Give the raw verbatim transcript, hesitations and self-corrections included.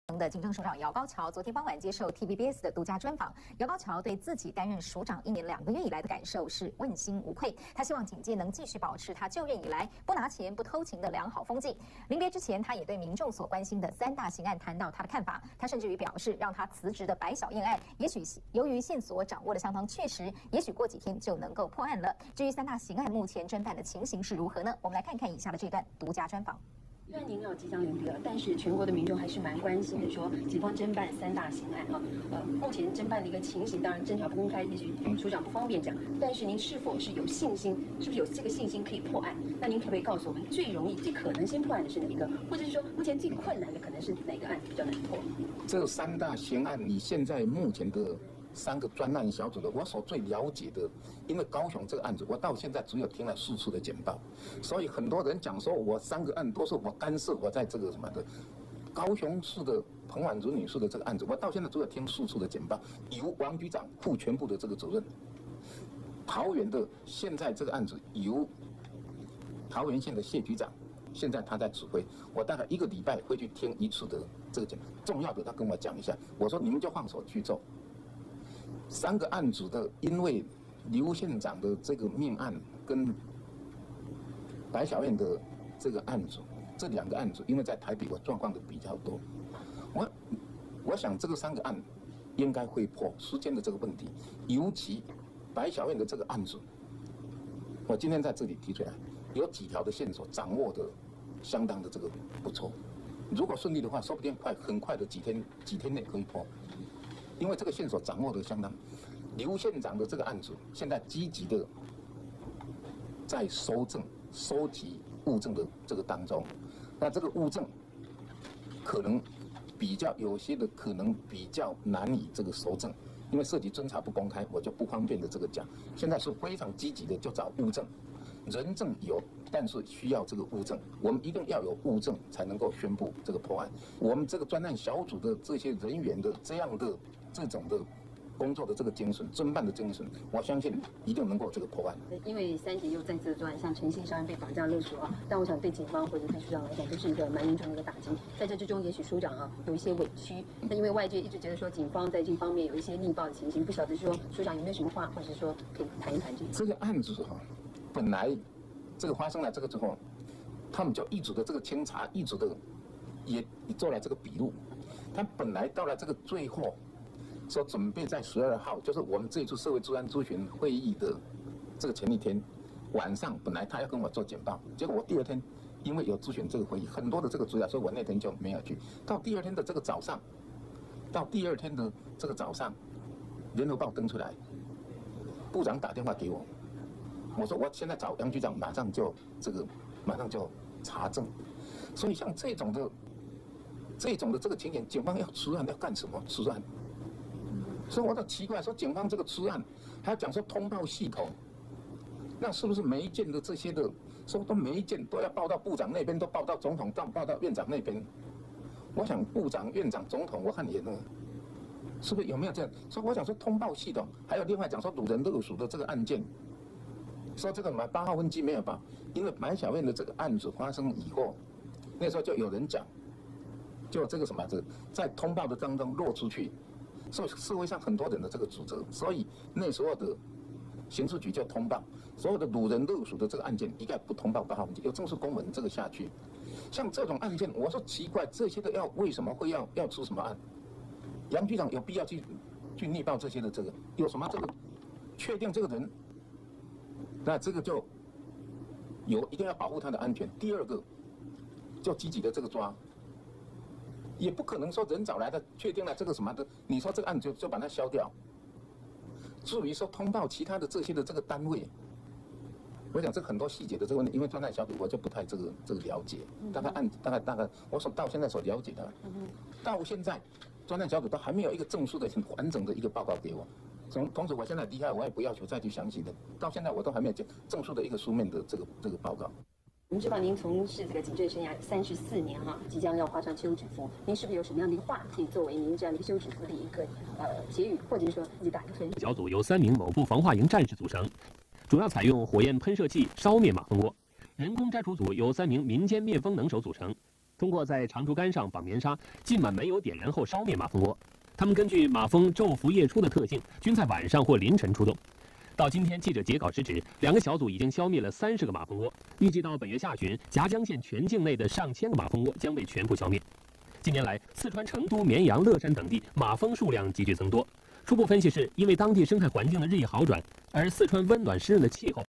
的警政署长姚高桥昨天傍晚接受 T V B S 的独家专访，姚高桥对自己担任署长一年两个月以来的感受是问心无愧。他希望警界能继续保持他就任以来不拿钱、不偷情的良好风气。临别之前，他也对民众所关心的三大刑案谈到他的看法。他甚至于表示，让他辞职的白小燕案，也许由于线索掌握的相当确实，也许过几天就能够破案了。至于三大刑案目前侦办的情形是如何呢？我们来看看以下的这段独家专访。 虽然您要即将临别了，但是全国的民众还是蛮关心的，说警方侦办三大刑案啊，呃，目前侦办的一个情形，当然侦查不公开，也许署长不方便讲，但是您是否是有信心，是不是有这个信心可以破案？那您可不可以告诉我们，最容易、最可能先破案的是哪一个，或者是说目前最困难的可能是哪个案比较难破？ 这三大刑案，你现在目前的。 三个专案小组的，我所最了解的，因为高雄这个案子，我到现在只有听了四次的简报，所以很多人讲说我三个案都是我干涉我在这个什么的。高雄市的彭婉如女士的这个案子，我到现在只有听四次的简报，由王局长负全部的这个责任。桃园的现在这个案子由桃园县的谢局长，现在他在指挥，我大概一个礼拜会去听一次的这个简报，重要的他跟我讲一下，我说你们就放手去做。 三个案子的，因为刘县长的这个命案跟白小燕的这个案子，这两个案子，因为在台北我状况的比较多，我我想这个三个案应该会破时间的这个问题，尤其白小燕的这个案子，我今天在这里提出来，有几条的线索掌握的相当的这个不错，如果顺利的话，说不定快很快的几天几天内可以破。 因为这个线索掌握的相当，刘县长的这个案子现在积极的在收证、收集物证的这个当中，那这个物证可能比较有些的可能比较难以这个收证，因为涉及侦查不公开，我就不方便的这个讲。现在是非常积极的就找物证，人证有，但是需要这个物证，我们一定要有物证才能够宣布这个破案。我们这个专案小组的这些人员的这样的。 这种的工作的这个精神，侦办的精神，我相信一定能够这个破案。 因为三姐又再次作案，像诚信商人被绑架勒索啊，但我想对警方或者对署长来讲，都是一个蛮严重的一个打击。在这之中，也许署长啊有一些委屈，那因为外界一直觉得说警方在这方面有一些逆报的情形，不晓得说署长有没有什么话，或者说可以谈一谈这个。 这个案子哈，本来这个发生了这个之后，他们就一直的这个清查，一直的也也做了这个笔录，他本来到了这个最后。 说准备在十二号，就是我们这一次社会治安咨询会议的这个前一天晚上，本来他要跟我做简报，结果我第二天因为有咨询这个会议，很多的这个资料，所以我那天就没有去。到第二天的这个早上，到第二天的这个早上，联合报登出来，部长打电话给我，我说我现在找杨局长，马上就这个马上就查证。所以像这种的这种的这个情形，警方要吃案要干什么？吃案。 所以我就奇怪，说警方这个吃案，还要讲说通报系统，那是不是每一件的这些的，说都每一件都要报到部长那边，都报到总统，到报到院长那边？我想部长、院长、总统，我看也呢，是不是有没有这样？所以我想说通报系统，还有另外讲说掳人勒赎的这个案件，说这个什么八号分机没有报，因为白小燕的这个案子发生以后，那时候就有人讲，就这个什么这在通报的当中落出去。 受社会上很多人的这个指责，所以那时候的刑事局就通报所有的掳人勒赎的这个案件，一概不通报八号分机，有正式公文这个下去。像这种案件，我说奇怪，这些的要为什么会要要出什么案？杨局长有必要去去逆报这些的这个有什么这个确定这个人，那这个就有一定要保护他的安全。第二个，就积极的这个抓。 也不可能说人找来的确定了这个什么的，你说这个案就就把它消掉。至于说通报其他的这些的这个单位，我想这很多细节的这个问题，因为专案小组我就不太这个这个了解，大概按大概大概我所到现在所了解的，到现在专案小组都还没有一个正式的、很完整的一个报告给我。同同时，我现在离开，我也不要求再去详细的，到现在我都还没有正式的一个书面的这个这个报告。 我们知道您从事这个警政生涯三十四年哈，即将要画上休止符，您是不是有什么样的一个话可以作为您这样的一个休止符的一个呃结语，或者是说自己打一个分？ 小组由三名某部防化营战士组成，主要采用火焰喷射器烧灭马蜂窝；人工摘除组由三名民间灭蜂能手组成， 通过在长竹竿上绑棉纱，浸满煤油点燃后烧灭马蜂窝。他们根据马蜂昼伏夜出的特性，均在晚上或凌晨出动。到今天记者截稿时止，两个小组已经消灭了三十个马蜂窝，预计到本月下旬，夹江县全境内的上千个马蜂窝将被全部消灭。近年来，四川成都、绵阳、乐山等地马蜂数量急剧增多。初步分析是因为当地生态环境的日益好转，而四川温暖湿润的气候